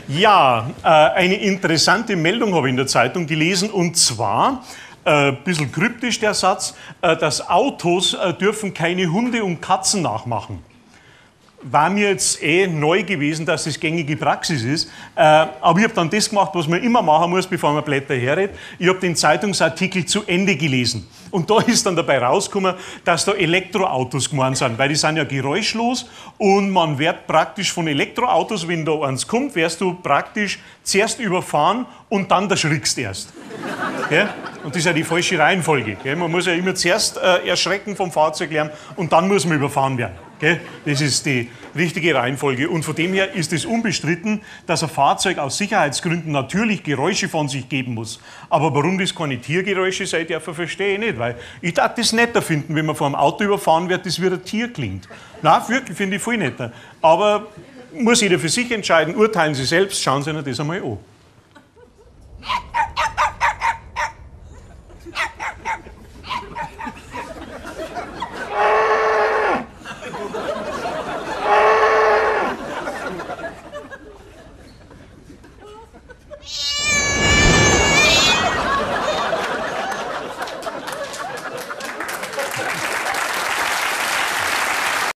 Ja, eine interessante Meldung habe ich in der Zeitung gelesen, und zwar, ein bisschen kryptisch der Satz, dass Autos dürfen keine Hunde und Katzen nachmachen. War mir jetzt neu gewesen, dass das gängige Praxis ist. Aber ich habe dann das gemacht, was man immer machen muss, bevor man Blätter herredet. Ich habe den Zeitungsartikel zu Ende gelesen. Und da ist dann dabei rausgekommen, dass da Elektroautos gemeint sind, weil die sind ja geräuschlos und man wird praktisch von Elektroautos, wenn da eins kommt, wirst du praktisch zuerst überfahren und dann erschrickst erst. Gell? Und das ist ja die falsche Reihenfolge. Gell? Man muss ja immer zuerst erschrecken vom Fahrzeug lernen und dann muss man überfahren werden. Gell? Das ist die richtige Reihenfolge. Und von dem her ist es unbestritten, dass ein Fahrzeug aus Sicherheitsgründen natürlich Geräusche von sich geben muss. Aber warum das keine Tiergeräusche sein dürfen, verstehe ich nicht. Weil ich darf das netter finden, wenn man vor einem Auto überfahren wird, das wie ein Tier klingt. Nein, wirklich, finde ich viel netter. Aber muss jeder für sich entscheiden. Urteilen Sie selbst, schauen Sie sich das einmal an.